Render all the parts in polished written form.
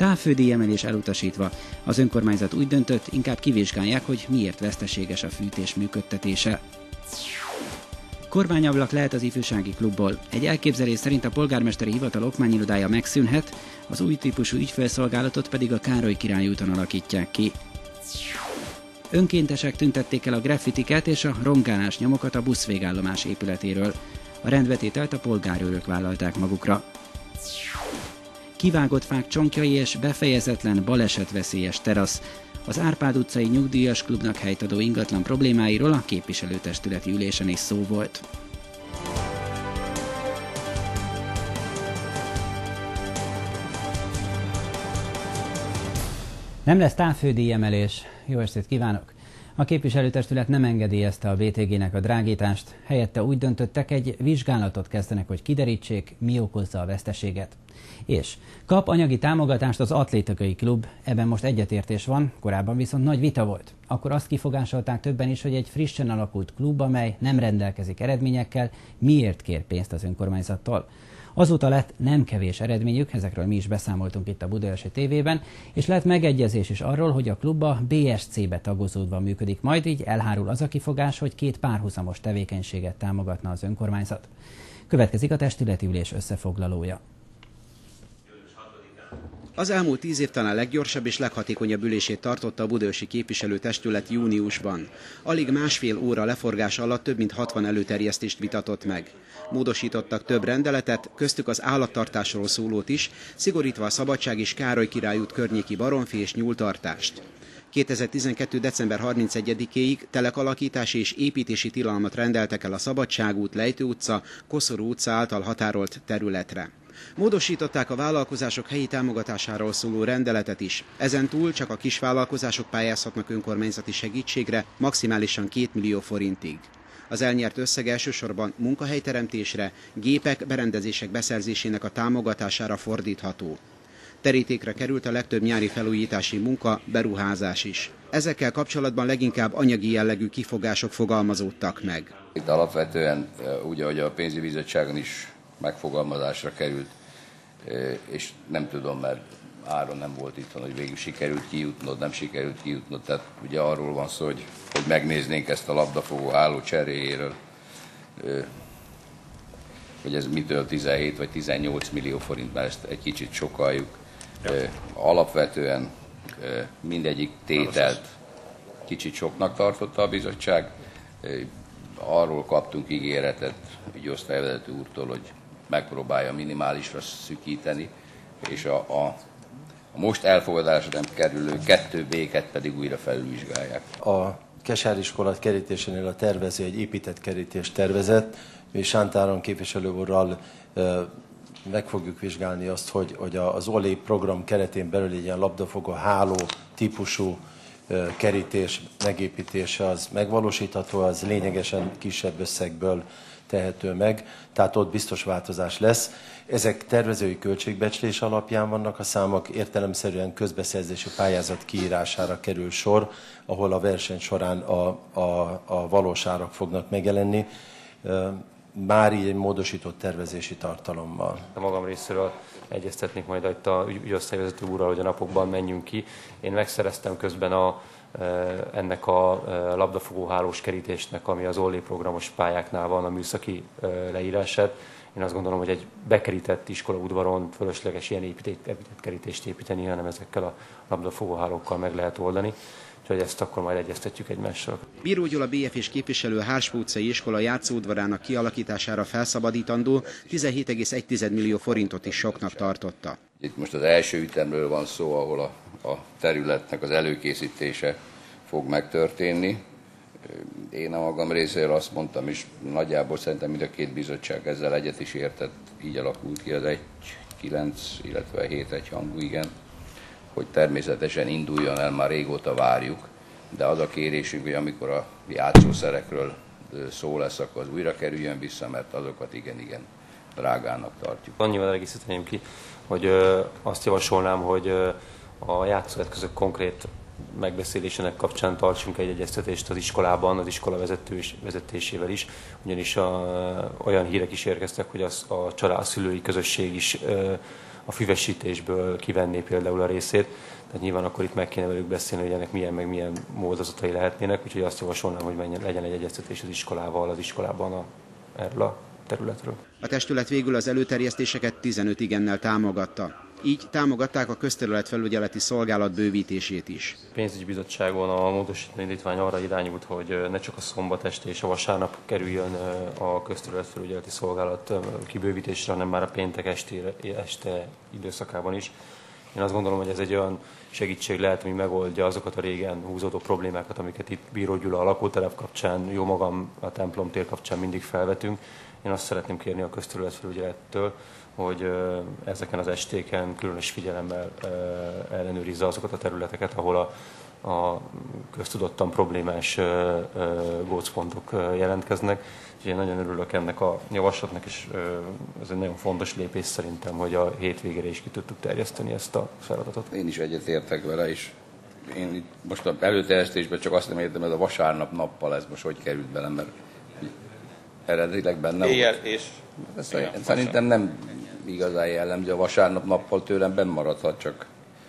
távfődíj emelés elutasítva. Az önkormányzat úgy döntött, inkább kivizsgálják, hogy miért veszteséges a fűtés működtetése. Kormányablak lehet az ifjúsági klubból. Egy elképzelés szerint a polgármesteri hivatal okmányirodája megszűnhet, az új típusú ügyfélszolgálatot pedig a Károly Király úton alakítják ki. Önkéntesek tüntették el a graffitiket és a rongálás nyomokat a buszvégállomás épületéről. A rendbetételt a polgárőrök vállalták magukra. Kivágott fák csonkjai és befejezetlen balesetveszélyes terasz. Az Árpád utcai nyugdíjas klubnak helyt adó ingatlan problémáiról a képviselőtestületi ülésen is szó volt. Nem lesz távfődíj emelés. Jó estét kívánok! A képviselőtestület nem engedélyezte a BTG-nek a drágítást, helyette úgy döntöttek, egy vizsgálatot kezdenek, hogy kiderítsék, mi okozza a veszteséget. És kap anyagi támogatást az atlétikai klub, ebben most egyetértés van, korábban viszont nagy vita volt. Akkor azt kifogásolták többen is, hogy egy frissen alakult klub, amely nem rendelkezik eredményekkel, miért kér pénzt az önkormányzattól. Azóta lett nem kevés eredményük, ezekről mi is beszámoltunk itt a Budaörsi TV-ben, és lett megegyezés is arról, hogy a klub a BSC-be tagozódva működik majd, így elhárul az a kifogás, hogy két párhuzamos tevékenységet támogatna az önkormányzat. Következik a testületi ülés összefoglalója. Az elmúlt 10 év talán leggyorsabb és leghatékonyabb ülését tartotta a budaörsi képviselőtestület júniusban. Alig másfél óra leforgása alatt több mint 60 előterjesztést vitatott meg. Módosítottak több rendeletet, köztük az állattartásról szólót is, szigorítva a Szabadság és Károly Király út környéki baromfi és nyúltartást. 2012. december 31-éig telekalakítási és építési tilalmat rendeltek el a Szabadság út, Lejtő utca, Koszorú utca által határolt területre. Módosították a vállalkozások helyi támogatásáról szóló rendeletet is. Ezen túl csak a kisvállalkozások pályázhatnak önkormányzati segítségre, maximálisan 2 millió forintig. Az elnyert összeg elsősorban munkahelyteremtésre, gépek, berendezések beszerzésének a támogatására fordítható. Terítékre került a legtöbb nyári felújítási munka, beruházás is. Ezekkel kapcsolatban leginkább anyagi jellegű kifogások fogalmazódtak meg. Itt alapvetően úgy, ahogy a pénzügyi bizottságon is megfogalmazásra került, és nem tudom, mert Áron nem volt itt, hogy végül sikerült kijutnod, nem sikerült kijutnod, tehát ugye arról van szó, hogy megnéznénk ezt a labdafogó háló cseréjéről, hogy ez mitől 17 vagy 18 millió forint, mert ezt egy kicsit sokaljuk. Alapvetően mindegyik tételt kicsit soknak tartotta a bizottság. Arról kaptunk ígéretet egy osztályvezető úrtól, hogy megpróbálja minimálisra szűkíteni, és a most elfogadásra nem kerülő 2B-ket pedig újra felülvizsgálják. A Kesáriskola kerítésénél a tervező egy épített kerítést tervezett, mi Sántáron képviselő úrral meg fogjuk vizsgálni azt, hogy az OLÉ program keretén belül egy ilyen labdafogó háló típusú kerítés megépítése az megvalósítható, az lényegesen kisebb összegből tehető meg, tehát ott biztos változás lesz. Ezek tervezői költségbecslés alapján vannak a számok, értelemszerűen közbeszerzési pályázat kiírására kerül sor, ahol a verseny során a valós árak fognak megjelenni, már így egy módosított tervezési tartalommal. A magam részéről egyeztetnék majd itt a ügyosztályvezető úrral, hogy a napokban menjünk ki. Én megszereztem közben ennek a labdafogóhálós kerítésnek, ami az OLÉ programos pályáknál van, a műszaki leírását. Én azt gondolom, hogy egy bekerített iskolaudvaron fölösleges ilyen épített kerítést építeni, hanem ezekkel a labdafogóhálókkal meg lehet oldani. Úgyhogy ezt akkor majd egyeztetjük egymással. Bíró Gyula BF és képviselő a Hársfa utcai iskola játszóudvarának kialakítására felszabadítandó 17,1 millió forintot is soknak tartotta. Itt most az első ütemről van szó, ahol a területnek az előkészítése fog megtörténni. Én a magam részéről azt mondtam, és nagyjából szerintem mind a két bizottság ezzel egyet is értett, így alakult ki az 1-9, illetve 7 egyhangú, igen, hogy természetesen induljon el, már régóta várjuk, de az a kérésünk, hogy amikor a játszószerekről szó lesz, akkor az újra kerüljön vissza, mert azokat igen drágának tartjuk. Annyival egészíteném ki, hogy azt javasolnám, hogy a játszóeszközök konkrét megbeszélésének kapcsán tartsunk egy egyeztetést az iskolában, az iskola vezetésével is, ugyanis olyan hírek is érkeztek, hogy a szülői közösség is a füvesítésből kivenné például a részét. Tehát nyilván akkor itt meg kéne velük beszélni, hogy ennek milyen, meg milyen módozatai lehetnének, úgyhogy azt javasolnám, hogy legyen egy egyeztetés az iskolával, az iskolában erről a területről. A testület végül az előterjesztéseket 15 igennel támogatta. Így támogatták a közterületfelügyeleti szolgálat bővítését is. A pénzügyi bizottságon a módosító indítvány arra irányult, hogy ne csak a szombat este és a vasárnap kerüljön a közterületfelügyeleti szolgálat kibővítésre, hanem már a péntek este időszakában is. Én azt gondolom, hogy ez egy olyan segítség lehet, ami megoldja azokat a régen húzódó problémákat, amiket itt Bíró Gyula a lakótelep kapcsán, jó magam a templom tér kapcsán mindig felvetünk. Én azt szeretném kérni a közterületfelügyelettől, hogy ezeken az estéken különös figyelemmel ellenőrizze azokat a területeket, ahol a köztudottan problémás gócpontok jelentkeznek. Úgyhogy én nagyon örülök ennek a javaslatnak, és ez egy nagyon fontos lépés szerintem, hogy a hétvégére is ki tudtuk terjeszteni ezt a feladatot. Én is egyetértek vele, és én itt most az előterjesztésben csak azt nem értem, hogy a vasárnap nappal ez most hogy került bele, mert eredetileg benne éjjel volt. És Szerintem nem igazán jellemző, a vasárnap nappal tőlem benn maradhat, csak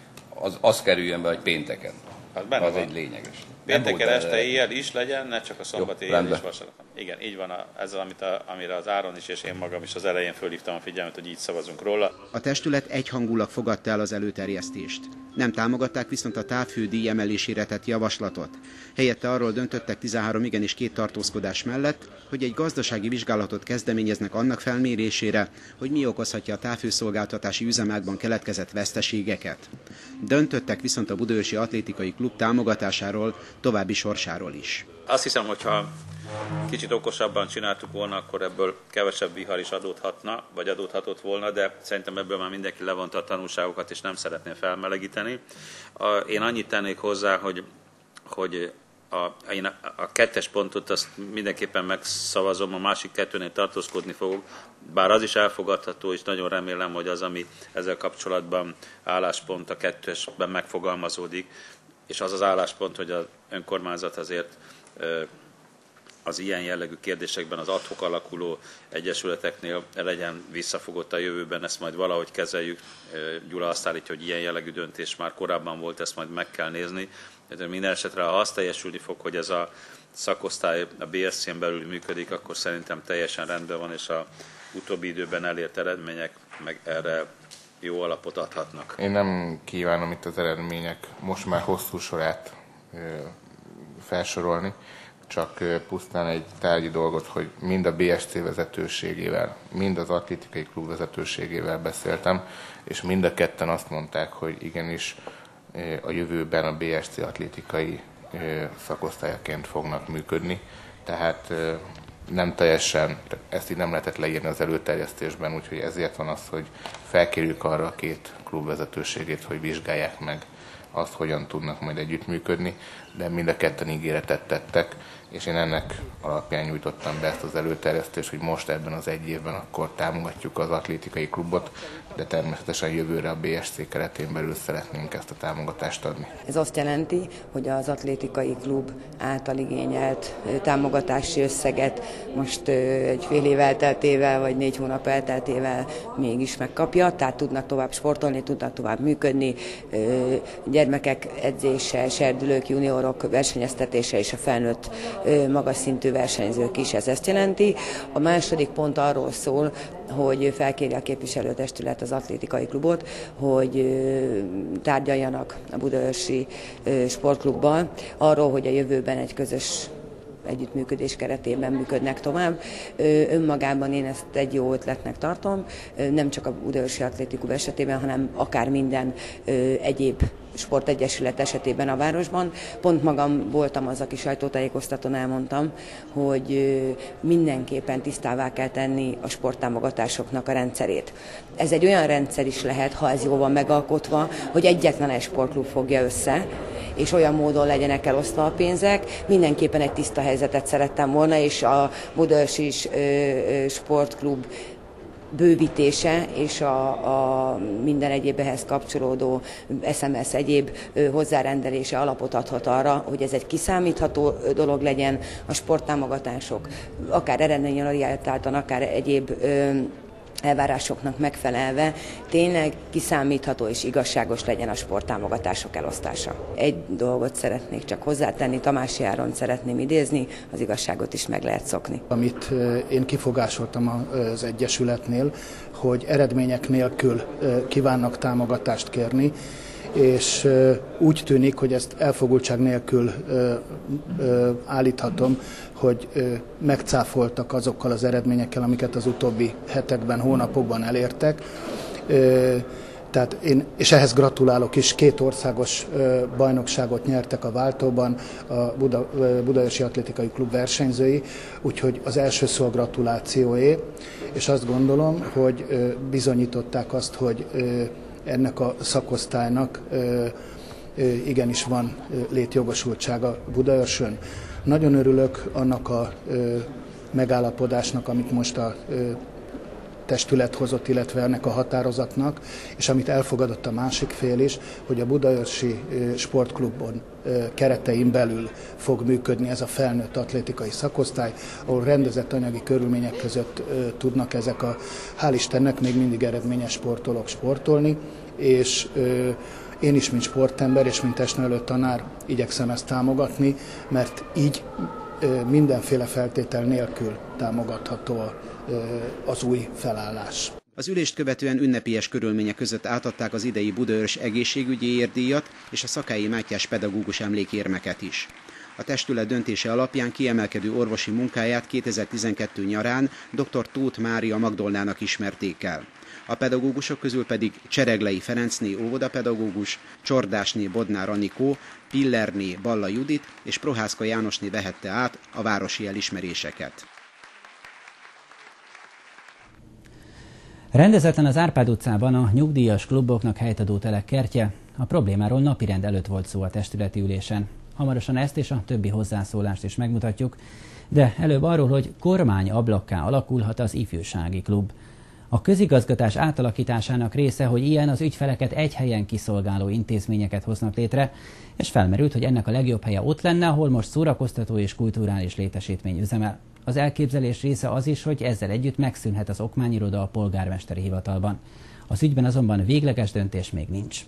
az kerüljön be, hogy pénteken. Az egy lényeges. Pénteken este éjjel is legyen, ne csak a szombat éjjel rendben. és vasárnap. Igen, így van ezzel, amire az Áron is és én magam is az elején fölhívtam a figyelmet, hogy így szavazunk róla. A testület egyhangulag fogadta el az előterjesztést. Nem támogatták viszont a távfődíj emelésére tett javaslatot. Helyette arról döntöttek 13 igen és 2 tartózkodás mellett, hogy egy gazdasági vizsgálatot kezdeményeznek annak felmérésére, hogy mi okozhatja a távfőszolgáltatási üzemágban keletkezett veszteségeket. Döntöttek viszont a Budaörsi Atlétikai Klub támogatásáról, további sorsáról is. Azt hiszem, hogyha kicsit okosabban csináltuk volna, akkor ebből kevesebb vihar is adódhatna, vagy adódhatott volna, de szerintem ebből már mindenki levonta a tanulságokat, és nem szeretném felmelegíteni. Én annyit tennék hozzá, hogy én a 2-es pontot azt mindenképpen megszavazom, a másik 2-nél tartózkodni fogok, bár az is elfogadható, és nagyon remélem, hogy az, ami ezzel kapcsolatban álláspont a 2-esben megfogalmazódik, és az az álláspont, hogy az önkormányzat azért az ilyen jellegű kérdésekben az ad hoc alakuló egyesületeknél legyen visszafogott a jövőben, ezt majd valahogy kezeljük. Gyula azt állítja, hogy ilyen jellegű döntés már korábban volt, ezt majd meg kell nézni. De minden esetre, ha az teljesülni fog, hogy ez a szakosztály a BSC-n belül működik, akkor szerintem teljesen rendben van, és a utóbbi időben elért eredmények meg erre jó alapot adhatnak. Én nem kívánom itt az eredmények most már hosszú sorát felsorolni, csak pusztán egy tárgyi dolgot, hogy mind a BSC vezetőségével, mind az atlétikai klub vezetőségével beszéltem, és mind a ketten azt mondták, hogy igenis a jövőben a BSC atlétikai szakosztályaként fognak működni. Tehát nem teljesen, ezt így nem lehetett leírni az előterjesztésben, úgyhogy ezért van az, hogy felkérjük arra a 2 klub vezetőségét, hogy vizsgálják meg azt, hogyan tudnak majd együttműködni, de mind a ketten ígéretet tettek, és én ennek alapján nyújtottam be ezt az előterjesztést, hogy most ebben az egy évben akkor támogatjuk az atlétikai klubot, de természetesen jövőre a BSC keretén belül szeretnénk ezt a támogatást adni. Ez azt jelenti, hogy az atlétikai klub által igényelt támogatási összeget most egy fél év elteltével, vagy 4 hónap elteltével mégis megkapja, tehát tudnak tovább sportolni, tudnak tovább működni, gyermekek edzése, serdülők, juniorok versenyeztetése és a felnőtt magas szintű versenyzők is, ez ezt jelenti. A második pont arról szól, hogy felkéri a képviselőtestület az atlétikai klubot, hogy tárgyaljanak a Budaörsi Sportklubban arról, hogy a jövőben egy közös együttműködés keretében működnek tovább. Önmagában én ezt egy jó ötletnek tartom, nem csak a Budaörsi Atlétikum esetében, hanem akár minden egyéb sportegyesület esetében a városban. Pont magam voltam az, aki sajtótájékoztatón elmondtam, hogy mindenképpen tisztává kell tenni a sporttámogatásoknak a rendszerét. Ez egy olyan rendszer is lehet, ha ez jól van megalkotva, hogy egyetlen egy sportklub fogja össze, és olyan módon legyenek elosztva a pénzek. Mindenképpen egy tiszta helyzetet szerettem volna, és a Budaörsi Sportklub bővítése és a minden egyéb ehhez kapcsolódó SMS egyéb hozzárendelése alapot adhat arra, hogy ez egy kiszámítható dolog legyen, a sporttámogatások, akár eredményorientáltan, akár egyéb elvárásoknak megfelelve tényleg kiszámítható és igazságos legyen a sporttámogatások elosztása. Egy dolgot szeretnék csak hozzátenni, Tamási Áront szeretném idézni, az igazságot is meg lehet szokni. Amit én kifogásoltam az Egyesületnél, hogy eredmények nélkül kívánnak támogatást kérni, és úgy tűnik, hogy ezt elfogultság nélkül állíthatom, hogy megcáfoltak azokkal az eredményekkel, amiket az utóbbi hetekben, hónapokban elértek. És ehhez gratulálok is, 2 országos bajnokságot nyertek a váltóban a Budaörsi Atlétikai Klub versenyzői, úgyhogy az első szó a gratulációé, és azt gondolom, hogy bizonyították azt, hogy ennek a szakosztálynak igenis van létjogosultsága Budaörsön. Nagyon örülök annak a megállapodásnak, amit most a testület hozott, illetve ennek a határozatnak, és amit elfogadott a másik fél is, hogy a Budaörsi Sportklubon keretein belül fog működni ez a felnőtt atlétikai szakosztály, ahol rendezett anyagi körülmények között tudnak ezek a, hál' Istennek, még mindig eredményes sportolók sportolni, és én is, mint sportember és mint testnevelő tanár igyekszem ezt támogatni, mert így mindenféle feltétel nélkül támogatható az új felállás. Az ülést követően ünnepélyes körülmények között átadták az idei Budaörs egészségügyi érdíjat és a Szakályi Mátyás pedagógus emlékérmeket is. A testület döntése alapján kiemelkedő orvosi munkáját 2012 nyarán dr. Tóth Mária Magdolnának ismerték el. A pedagógusok közül pedig Csereglei Ferencné óvodapedagógus, Csordásné Bodnár Anikó, Pillerné Balla Judit és Prohászka Jánosné vehette át a városi elismeréseket. Rendezetlen az Árpád utcában a nyugdíjas kluboknak helyt adó telek kertje. A problémáról napirend előtt volt szó a testületi ülésen. Hamarosan ezt és a többi hozzászólást is megmutatjuk, de előbb arról, hogy kormányablakká alakulhat az ifjúsági klub. A közigazgatás átalakításának része, hogy ilyen az ügyfeleket egy helyen kiszolgáló intézményeket hoznak létre, és felmerült, hogy ennek a legjobb helye ott lenne, ahol most szórakoztató és kulturális létesítmény üzemel. Az elképzelés része az is, hogy ezzel együtt megszűnhet az okmányiroda a polgármesteri hivatalban. Az ügyben azonban végleges döntés még nincs.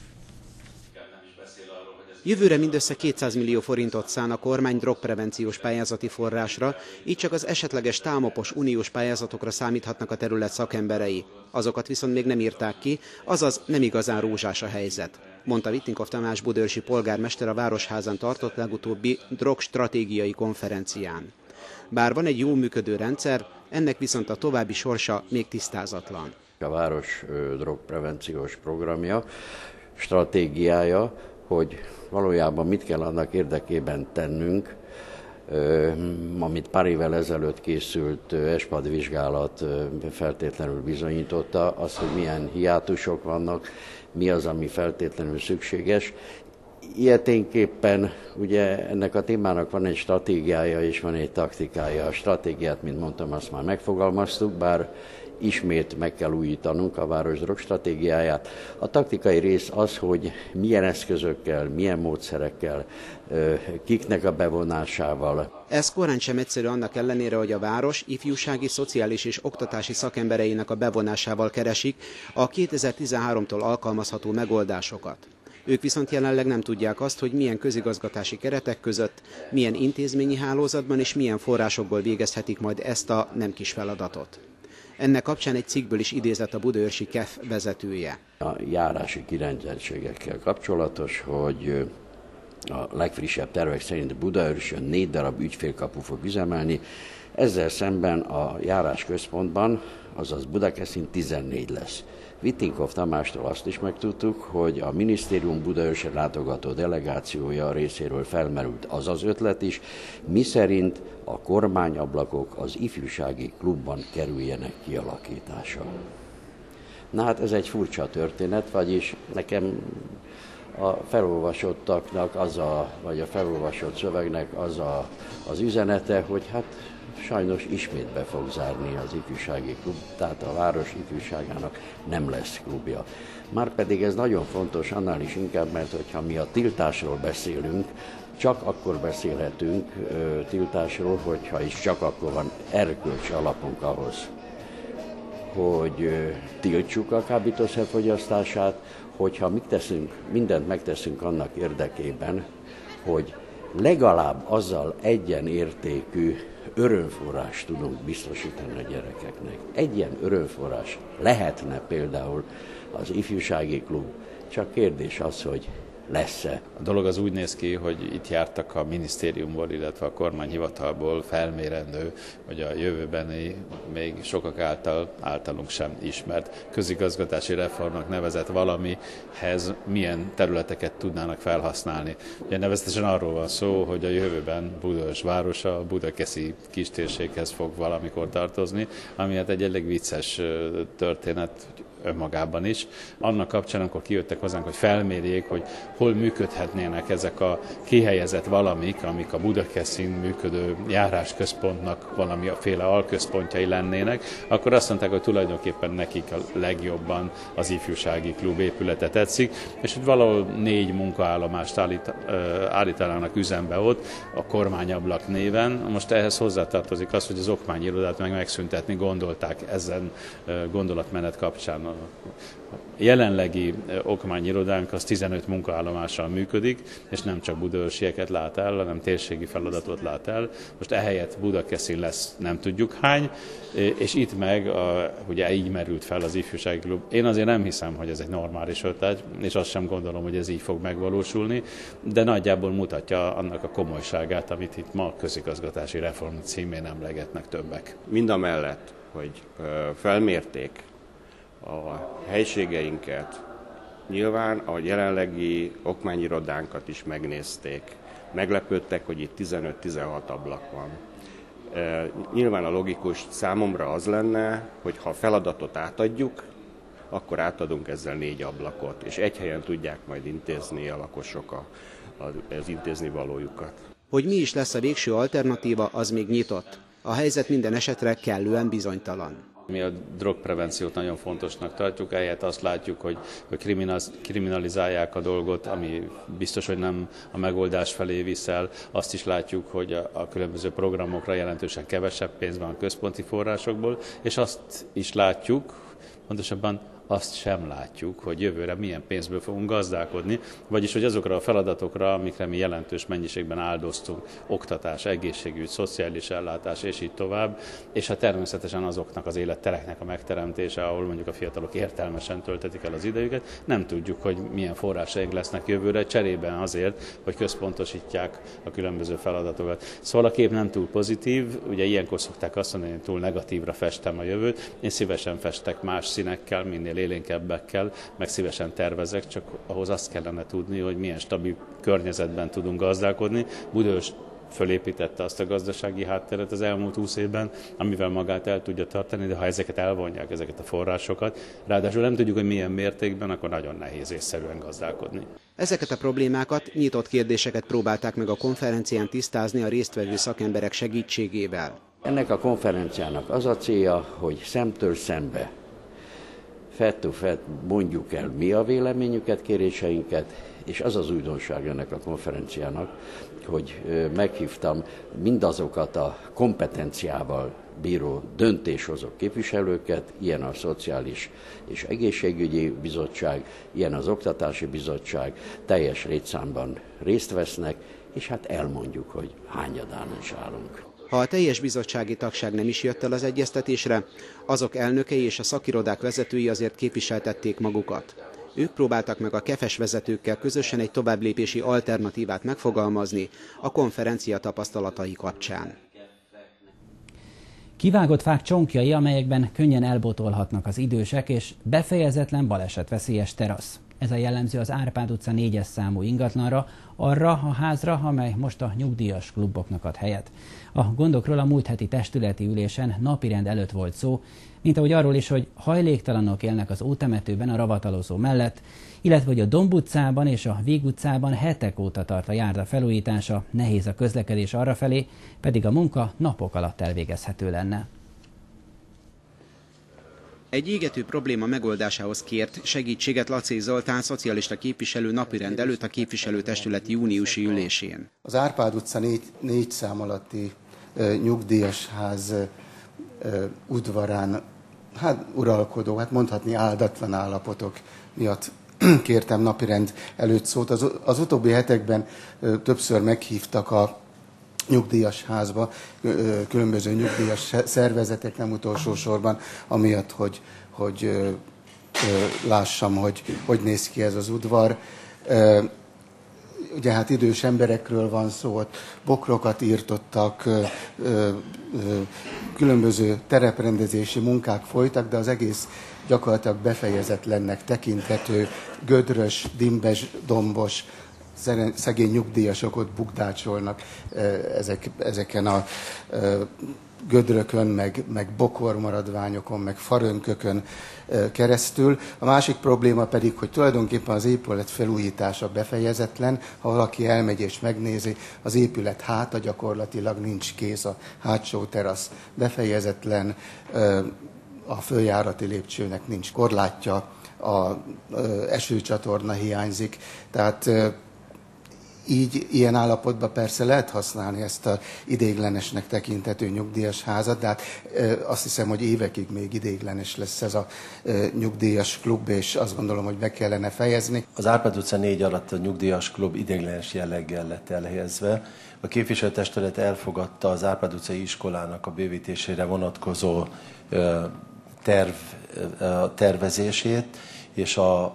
Jövőre mindössze 200 millió forintot szán a kormány drogprevenciós pályázati forrásra, így csak az esetleges támopos uniós pályázatokra számíthatnak a terület szakemberei. Azokat viszont még nem írták ki, azaz nem igazán rózsás a helyzet, mondta Vittinkov Tamás budaörsi polgármester a Városházán tartott legutóbbi drogstratégiai konferencián. Bár van egy jól működő rendszer, ennek viszont a további sorsa még tisztázatlan. A város drogprevenciós programja, stratégiája, hogy valójában mit kell annak érdekében tennünk, amit pár évvel ezelőtt készült ESPAD vizsgálat feltétlenül bizonyította, az, hogy milyen hiátusok vannak, mi az, ami feltétlenül szükséges. Ilyeténképpen ugye ennek a témának van egy stratégiája és van egy taktikája. A stratégiát, mint mondtam, azt már megfogalmaztuk, bár ismét meg kell újítanunk a város drogstratégiáját. A taktikai rész az, hogy milyen eszközökkel, milyen módszerekkel, kiknek a bevonásával. Ez korán sem egyszerű annak ellenére, hogy a város ifjúsági, szociális és oktatási szakembereinek a bevonásával keresik a 2013-tól alkalmazható megoldásokat. Ők viszont jelenleg nem tudják azt, hogy milyen közigazgatási keretek között, milyen intézményi hálózatban és milyen forrásokból végezhetik majd ezt a nem kis feladatot. Ennek kapcsán egy cikkből is idézett a budaörsi KEF vezetője. A járási kirendzeltségekkel kapcsolatos, hogy a legfrissebb tervek szerint Budaörsön 4 darab ügyfélkapu fog üzemelni, ezzel szemben a járásközpontban, azaz Budakeszin 14 lesz. Vittinkov Tamástól azt is megtudtuk, hogy a minisztérium Budaörsre látogató delegációja részéről felmerült az az ötlet is, miszerint a kormányablakok az ifjúsági klubban kerüljenek kialakításra. Na hát ez egy furcsa történet, vagyis nekem a felolvasottaknak vagy a felolvasott szövegnek az üzenete, hogy hát sajnos ismét be fog zárni az ifjúsági klub, tehát a város ifjúságának nem lesz klubja. Márpedig ez nagyon fontos, annál is inkább, mert hogyha mi a tiltásról beszélünk, csak akkor beszélhetünk tiltásról, hogyha is csak akkor van erkölcsi alapunk ahhoz, hogy tiltsuk a kábítószer fogyasztását, hogyha mindent megteszünk annak érdekében, hogy legalább azzal egyenértékű örömforrást tudunk biztosítani a gyerekeknek. Egy ilyen örömforrás lehetne például az ifjúsági klub, csak kérdés az, hogy lesz-e. A dolog az úgy néz ki, hogy itt jártak a minisztériumból, illetve a kormányhivatalból felmérendő, hogy a jövőbeni, még sokak általunk sem ismert közigazgatási reformnak nevezett valamihez milyen területeket tudnának felhasználni. Ugye nevezetesen arról van szó, hogy a jövőben Budaörs városa a budakeszi kistérséghez fog valamikor tartozni, ami hát egy elég vicces történet önmagában is. Annak kapcsán, amikor kijöttek hozzánk, hogy felmérjék, hogy hol működhetnének ezek a kihelyezett valamik, amik a Budakeszin működő járásközpontnak valamiféle alközpontjai lennének, akkor azt mondták, hogy tulajdonképpen nekik a legjobban az ifjúsági klub épülete tetszik, és hogy valahol 4 munkaállomást állítanának üzembe ott a Kormányablak néven. Most ehhez hozzátartozik az, hogy az okmányirodát megszüntetni gondolták ezen gondolatmenet kapcsán. A jelenlegi okmányirodánk az 15 munkaállomással működik, és nem csak budaörsieket lát el, hanem térségi feladatot lát el. Most ehelyett Budakeszin lesz nem tudjuk hány, és itt meg ugye így merült fel az ifjúsági klub. Én azért nem hiszem, hogy ez egy normális ötlet, és azt sem gondolom, hogy ez így fog megvalósulni, de nagyjából mutatja annak a komolyságát, amit itt ma közigazgatási reform címén emlegetnek többek. Mindamellett, hogy felmérték a helységeinket, nyilván a jelenlegi okmányirodánkat is megnézték. Meglepődtek, hogy itt 15-16 ablak van. Nyilván a logikus számomra az lenne, hogy ha a feladatot átadjuk, akkor átadunk ezzel 4 ablakot, és egy helyen tudják majd intézni a lakosok az intézni valójukat. Hogy mi is lesz a végső alternatíva, az még nyitott. A helyzet minden esetre kellően bizonytalan. Mi a drogprevenciót nagyon fontosnak tartjuk, ehelyett azt látjuk, hogy kriminalizálják a dolgot, ami biztos, hogy nem a megoldás felé viszel. Azt is látjuk, hogy a különböző programokra jelentősen kevesebb pénz van a központi forrásokból, és azt is látjuk, pontosabban azt sem látjuk, hogy jövőre milyen pénzből fogunk gazdálkodni, vagyis hogy azokra a feladatokra, amikre mi jelentős mennyiségben áldoztunk, oktatás, egészségügy, szociális ellátás és így tovább, és hát természetesen azoknak az élettereknek a megteremtése, ahol mondjuk a fiatalok értelmesen töltetik el az idejüket, nem tudjuk, hogy milyen forrásaink lesznek jövőre, cserében azért, hogy központosítják a különböző feladatokat. Szóval a kép nem túl pozitív, ugye ilyenkor szokták azt mondani, hogy túl negatívra festem a jövőt, én szívesen festek más színekkel, minél élénkebbekkel, meg szívesen tervezek, csak ahhoz azt kellene tudni, hogy milyen stabil környezetben tudunk gazdálkodni. Budaörs fölépítette azt a gazdasági hátteret az elmúlt 20 évben, amivel magát el tudja tartani, de ha ezeket elvonják, ezeket a forrásokat, ráadásul nem tudjuk, hogy milyen mértékben, akkor nagyon nehéz észszerűen gazdálkodni. Ezeket a problémákat, nyitott kérdéseket próbálták meg a konferencián tisztázni a résztvevő szakemberek segítségével. Ennek a konferenciának az a célja, hogy szemtől szembe, fett mondjuk el mi a véleményüket, kéréseinket, és az az újdonság ennek a konferenciának, hogy meghívtam mindazokat a kompetenciával bíró döntéshozó képviselőket, ilyen a Szociális és Egészségügyi Bizottság, ilyen az Oktatási Bizottság, teljes létszámban részt vesznek, és hát elmondjuk, hogy hányadán is állunk. Ha a teljes bizottsági tagság nem is jött el az egyeztetésre, azok elnökei és a szakirodák vezetői azért képviseltették magukat. Ők próbáltak meg a KEFES vezetőkkel közösen egy továbblépési alternatívát megfogalmazni a konferencia tapasztalatai kapcsán. Kivágott fák csonkjai, amelyekben könnyen elbotolhatnak az idősek, és befejezetlen balesetveszélyes terasz. Ez a jellemző az Árpád utca 4-es számú ingatlanra, arra a házra, amely most a nyugdíjas kluboknak ad helyet. A gondokról a múlt heti testületi ülésen napirend előtt volt szó, mint ahogy arról is, hogy hajléktalanok élnek az ótemetőben a ravatalozó mellett, illetve hogy a Domb utcában és a Víg utcában hetek óta tart a járda felújítása, nehéz a közlekedés arrafelé, pedig a munka napok alatt elvégezhető lenne. Egy égető probléma megoldásához kért segítséget Laczai Zoltán, szocialista képviselő napirend előtt a képviselőtestület júniusi ülésén. Az Árpád utca 4 szám alatti nyugdíjas ház udvarán uralkodó, mondhatni áldatlan állapotok miatt kértem napirend előtt szót. Az utóbbi hetekben többször meghívtak a nyugdíjas házba, különböző nyugdíjas szervezetek, nem utolsó sorban, amiatt, hogy lássam, hogy néz ki ez az udvar. Ugye hát idős emberekről van szó, ott bokrokat írtottak, különböző tereprendezési munkák folytak, de az egész gyakorlatilag befejezetlennek tekinthető, gödrös, dimbes, dombos, szegény nyugdíjasok ott bukdácsolnak ezeken a gödrökön, meg bokormaradványokon, meg farönkökön keresztül. A másik probléma pedig, hogy tulajdonképpen az épület felújítása befejezetlen. Ha valaki elmegy és megnézi, az épület háta gyakorlatilag nincs kész, a hátsó terasz befejezetlen, a följárati lépcsőnek nincs korlátja, a esőcsatorna hiányzik. Tehát ilyen állapotban persze lehet használni ezt az ideiglenesnek tekinthető nyugdíjas házat, de hát azt hiszem, hogy évekig még ideiglenes lesz ez a nyugdíjas klub, és azt gondolom, hogy be kellene fejezni. Az Árpád utca 4 alatt a nyugdíjas klub ideiglenes jelleggel lett elhelyezve. A képviselőtestület elfogadta az Árpád utcai iskolának a bővítésére vonatkozó tervezését, és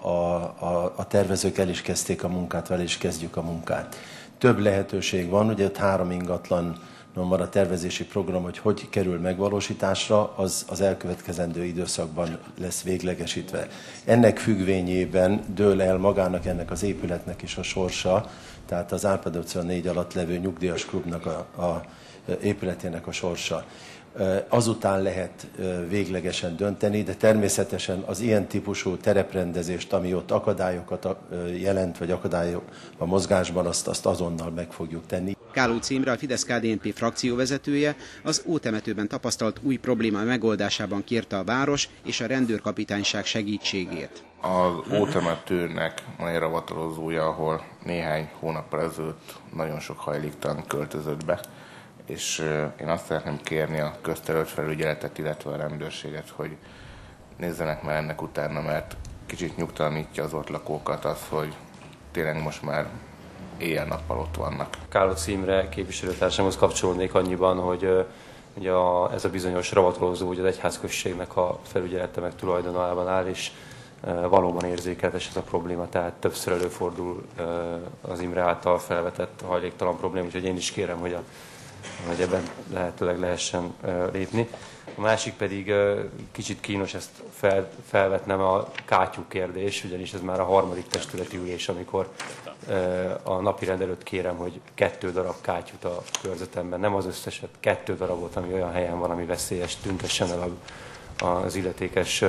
a tervezők el is kezdték a munkát, vele is kezdjük a munkát. Több lehetőség van, ugye ott 3 ingatlanon van a tervezési program, hogy kerül megvalósításra, az elkövetkezendő időszakban lesz véglegesítve. Ennek függvényében dől el magának ennek az épületnek is a sorsa, tehát az Árpád utca 4 alatt levő nyugdíjas klubnak a épületének a sorsa. Azután lehet véglegesen dönteni, de természetesen az ilyen típusú tereprendezést, ami ott akadályokat jelent, vagy akadályok a mozgásban, azt azonnal meg fogjuk tenni. Kálócz Imre, a Fidesz-KDNP frakcióvezetője az ótemetőben tapasztalt új probléma megoldásában kérte a város és a rendőrkapitányság segítségét. Az ótemetőnek van egy ravatalozója, ahol néhány hónappal ezelőtt nagyon sok hajléktalan költözött be, és én azt szeretném kérni a közterületfelügyeletet, illetve a rendőrséget, hogy nézzenek már ennek utána, mert kicsit nyugtalanítja az ott lakókat az, hogy tényleg most már éjjel-nappal ott vannak. Kálócz Imre képviselőtársamhoz kapcsolódnék annyiban, hogy ugye ez a bizonyos ravatalozó ugye az egyházközségnek a felügyelete meg tulajdonában áll, és valóban érzékeltes ez a probléma, tehát többször előfordul az Imre által felvetett hajléktalan probléma, úgyhogy én is kérem, hogy ebben lehetőleg lehessen lépni. A másik pedig kicsit kínos ezt felvetnem a kátyú kérdés, ugyanis ez már a 3. testületi ülés, amikor a napirend előtt kérem, hogy 2 darab kátyút a körzetemben, nem az összeset, 2 darabot, ami olyan helyen van, ami veszélyes, tüntessen el az illetékes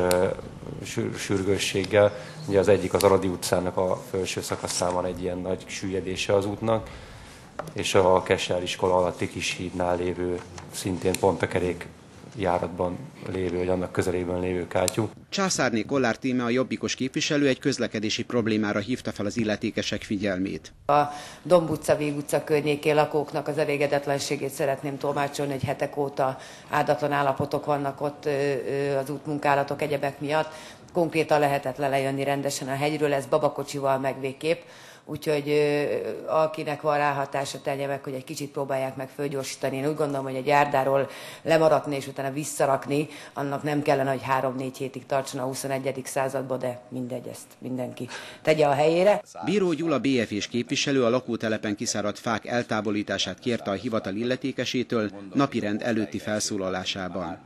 sürgősséggel. Ugye az egyik az Aradi utcának a felső szakaszán van egy ilyen nagy süllyedése az útnak, és a Kessel iskola alatti kis hídnál lévő, szintén pont a kerék járatban lévő, vagy annak közelében lévő kátyú. Császárné Kollár Tíme, a jobbikos képviselő egy közlekedési problémára hívta fel az illetékesek figyelmét. A Domb utca, Vég utca környékén lakóknak az elégedetlenségét szeretném tolmácsolni, hogy hetek óta áldatlan állapotok vannak ott az útmunkálatok, egyebek miatt. Konkrétan lehetetlen lejönni rendesen a hegyről, ez babakocsival meg végképp. Úgyhogy akinek van ráhatása, tenje meg, hogy egy kicsit próbálják meg fölgyorsítani. Én úgy gondolom, hogy egy járdáról lemaradni és utána visszarakni, annak nem kellene, hogy 3-4 hétig tartson a 21. században, de mindegy, ezt mindenki tegye a helyére. Bíró Gyula BFS képviselő a lakótelepen kiszáradt fák eltávolítását kérte a hivatal illetékesétől napirend előtti felszólalásában.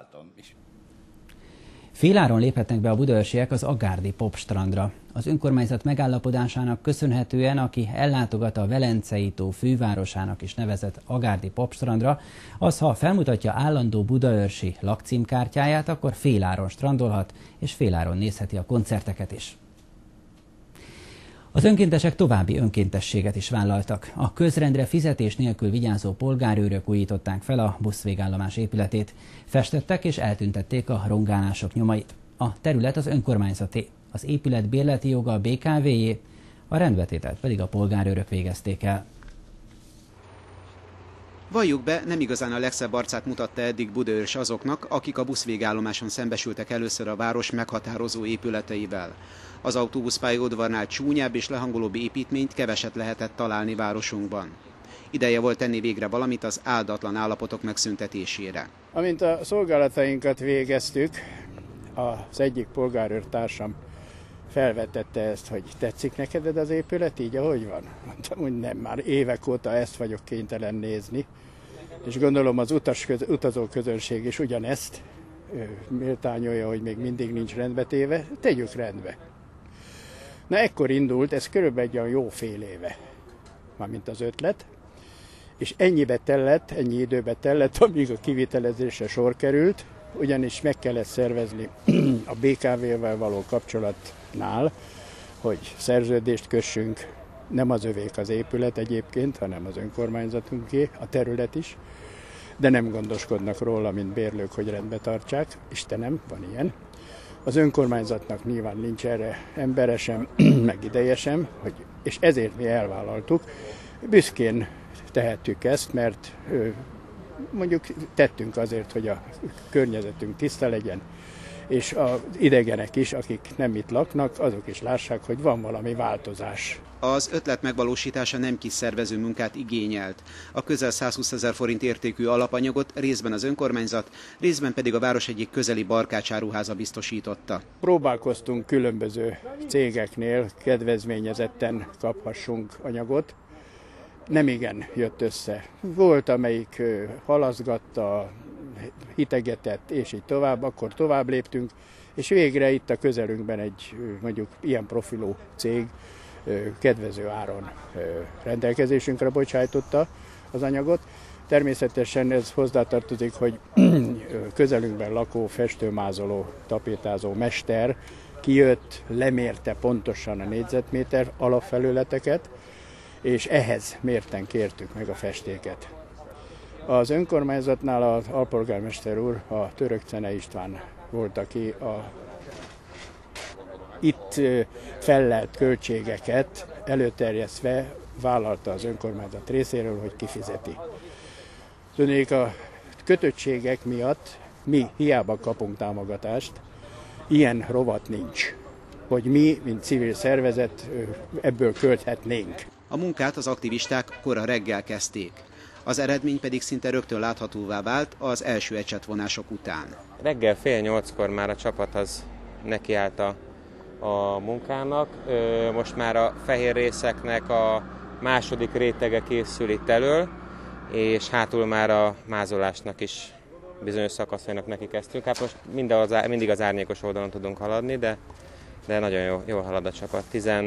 Féláron léphetnek be a budaörsiek az Agárdi Popstrandra. Az önkormányzat megállapodásának köszönhetően, aki ellátogat a Velencei tó fővárosának is nevezett Agárdi Popstrandra, az, ha felmutatja állandó budaörsi lakcímkártyáját, akkor féláron strandolhat, és féláron nézheti a koncerteket is. Az önkéntesek további önkéntességet is vállaltak. A közrendre fizetés nélkül vigyázó polgárőrök újították fel a buszvégállomás épületét. Festettek és eltüntették a rongálások nyomait. A terület az önkormányzaté, az épület bérleti joga a BKV-jé, a rendbetételt pedig a polgárőrök végezték el. Valljuk be, nem igazán a legszebb arcát mutatta eddig Budaörs azoknak, akik a buszvégállomáson szembesültek először a város meghatározó épületeivel. Az autóbuszpályaudvarnál csúnyább és lehangolóbb építményt keveset lehetett találni városunkban. Ideje volt tenni végre valamit az áldatlan állapotok megszüntetésére. Amint a szolgálatainkat végeztük, az egyik polgárőrtársam felvetette ezt, hogy tetszik neked az épület, így ahogy van? Mondtam, hogy nem, már évek óta ezt vagyok kénytelen nézni, és gondolom az utazóközönség is ugyanezt méltányolja, hogy még mindig nincs rendbe téve, tegyük rendbe. Na ekkor indult, ez körülbelül egy olyan jó fél éve, mármint az ötlet, és ennyi időbe tellett, amíg a kivitelezésre sor került, ugyanis meg kellett szervezni a BKV-vel való kapcsolatnál, hogy szerződést kössünk, nem az övék az épület egyébként, hanem az önkormányzatunké, a terület is, de nem gondoskodnak róla, mint bérlők, hogy rendbe tartsák. Istenem, van ilyen. Az önkormányzatnak nyilván nincs erre embere sem, meg ideje sem, és ezért mi elvállaltuk. Büszkén tehettük ezt, mert mondjuk tettünk azért, hogy a környezetünk tiszta legyen, és az idegenek is, akik nem itt laknak, azok is lássák, hogy van valami változás. Az ötlet megvalósítása nem kis szervező munkát igényelt. A közel 120 000 forint értékű alapanyagot részben az önkormányzat, részben pedig a város egyik közeli barkácsáruháza biztosította. Próbálkoztunk különböző cégeknél, kedvezményezetten kaphassunk anyagot. Nem igen jött össze. Volt, amelyik halaszgatta, hitegetett, és így tovább, akkor tovább léptünk, és végre itt a közelünkben egy mondjuk ilyen profilú cég kedvező áron rendelkezésünkre bocsájtotta az anyagot. Természetesen ez hozzátartozik, hogy közelünkben lakó festőmázoló, tapétázó mester kijött, lemérte pontosan a négyzetméter alapfelületeket, és ehhez mérten kértük meg a festéket. Az önkormányzatnál az alpolgármester úr, a Törökczene István volt, aki itt fellelt költségeket előterjesztve vállalta az önkormányzat részéről, hogy kifizeti. Tudnék, a kötöttségek miatt mi hiába kapunk támogatást, ilyen rovat nincs, hogy mi, mint civil szervezet ebből költhetnénk. A munkát az aktivisták kora reggel kezdték. Az eredmény pedig szinte rögtön láthatóvá vált az első ecsetvonások után. Reggel 7:30-kor már a csapat az nekiállt a munkának. Most már a fehér részeknek a második rétege készül itt elől, és hátul már a mázolásnak is bizonyos szakaszainak neki kezdtünk. Hát most mindig az árnyékos oldalon tudunk haladni, de nagyon jól halad a csapat.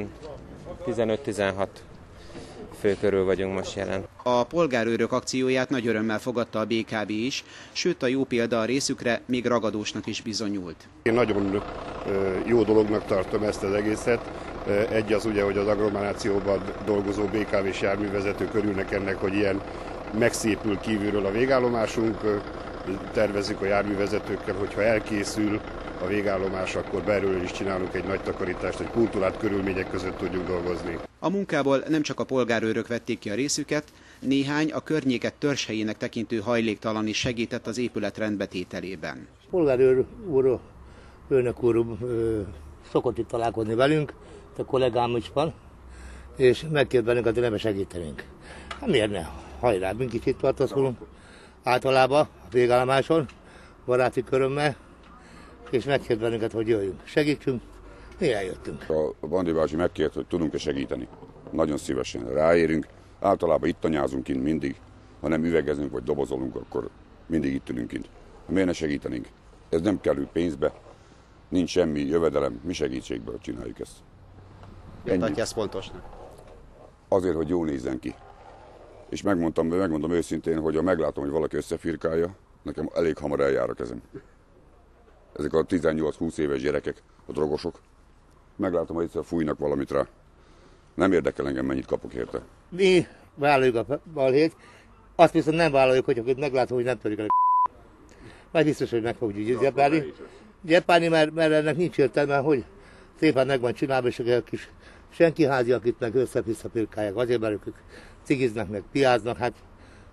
15-16 fő körül vagyunk most jelen. A polgárőrök akcióját nagy örömmel fogadta a BKV is, sőt a jó példa a részükre még ragadósnak is bizonyult. Én nagyon jó dolognak tartom ezt az egészet. Egy az ugye, hogy az agglomerációban dolgozó BKV-s járművezetők örülnek ennek, hogy ilyen megszépül kívülről a végállomásunk. Tervezzük a járművezetőkkel, hogyha elkészül a végállomás, akkor belülről is csinálunk egy nagy takarítást, hogy kultúrált körülmények között tudjunk dolgozni. A munkából nem csak a polgárőrök vették ki a részüket, néhány a környéket törzshelyének tekintő hajléktalan is segített az épület rendbetételében. Polgárőr úr, főnök úr szokott itt találkozni velünk, a kollégám is van, és megkért bennünket, hogy nem segítenénk. Hát miért ne? Hajrá, mi kicsit tartozunk általában a végállomáson, baráti körömmel, és megkért bennünket, hogy jöjjünk, segítsünk, mi eljöttünk. A Bandi bácsi megkért, hogy tudunk-e segíteni. Nagyon szívesen ráérünk. Általában itt tanyázunk kint mindig. Ha nem üvegezünk vagy dobozolunk, akkor mindig itt ülünk kint. Miért ne segítenénk? Ez nem kerül pénzbe, nincs semmi jövedelem, mi segítségből csináljuk ezt. Miért tartja ezt fontosnak? Azért, hogy jól nézzen ki. És megmondom őszintén, hogy ha meglátom, hogy valaki összefirkálja, nekem elég hamar eljár a kezem. Ezek a 18-20 éves gyerekek, a drogosok. Meglátom, hogy egyszer fújnak valamit rá. Nem érdekel engem, mennyit kapok érte. Mi vállaljuk a balhét, azt viszont nem vállaljuk, hogy akit meglátom, hogy nem törik el a majd biztos, hogy meg fogjuk gyepálni, mert ennek nincs értelme, hogy szépen meg van csinálva, és a kis senki házi, akit meg össze-vissza pirkálják. Azért, mert ők cigiznek, meg piáznak, hát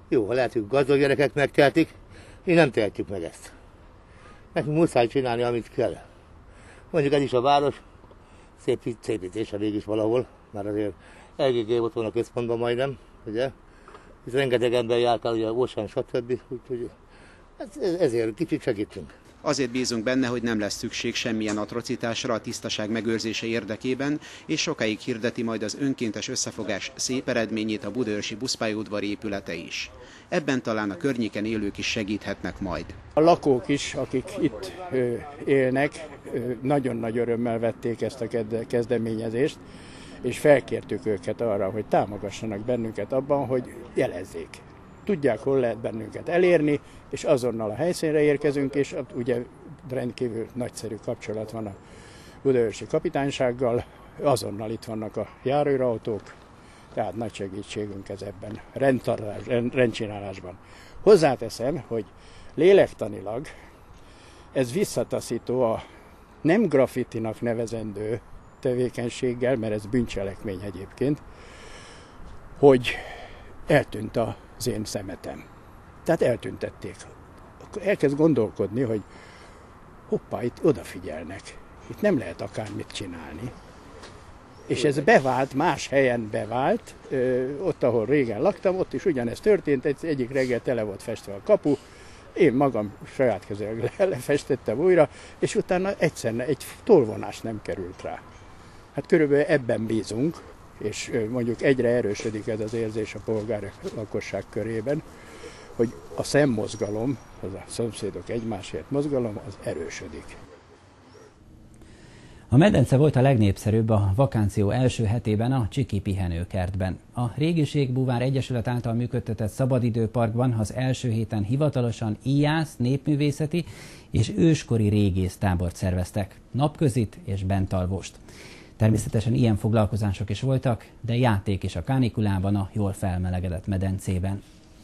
Jó, ha lehet, hogy gazdag gyerekek megtehetik, mi nem tehetjük meg ezt. Nekünk muszáj csinálni, amit kell. Mondjuk ez is a város, szépítése végig is valahol, már azért elég ott van a központban majdnem, ugye? Itt rengeteg ember járkál, ugye Ósán, stb. Úgyhogy ezért kicsit segítünk. Azért bízunk benne, hogy nem lesz szükség semmilyen atrocitásra a tisztaság megőrzése érdekében, és sokáig hirdeti majd az önkéntes összefogás szép eredményét a budaörsi buszpályaudvari épülete is. Ebben talán a környéken élők is segíthetnek majd. A lakók is, akik itt élnek, nagyon nagy örömmel vették ezt a kezdeményezést, és felkértük őket arra, hogy támogassanak bennünket abban, hogy jelezzék. Tudják, hol lehet bennünket elérni, és azonnal a helyszínre érkezünk, és ugye rendkívül nagyszerű kapcsolat van a budaörsi kapitánysággal, azonnal itt vannak a járőrautók, tehát nagy segítségünk ez ebben, rendcsinálásban. Hozzáteszem, hogy lélektanilag ez visszataszító a nem graffitinak nevezendő tevékenységgel, mert ez bűncselekmény egyébként, hogy eltűnt az én szemetem. Tehát eltüntették. Akkor elkezd gondolkodni, hogy hoppá, itt odafigyelnek. Itt nem lehet akármit csinálni. És ez bevált, más helyen bevált, ott, ahol régen laktam, ott is ugyanezt történt, egyik reggel tele volt festve a kapu, én magam saját kezzel lefestettem újra, és utána egyszerűen egy tollvonás nem került rá. Hát körülbelül ebben bízunk, és mondjuk egyre erősödik ez az érzés a polgári lakosság körében, hogy a szemmozgalom, az a szomszédok egymásért mozgalom, az erősödik. A medence volt a legnépszerűbb a vakáció első hetében a Csiki pihenőkertben. A Régiségbúvár Egyesület által működtetett szabadidőparkban az első héten hivatalosan íjász, népművészeti és őskori régésztábort szerveztek, napközit és bentalvost. Természetesen ilyen foglalkozások is voltak, de játék is a kánikulában, a jól felmelegedett medencében.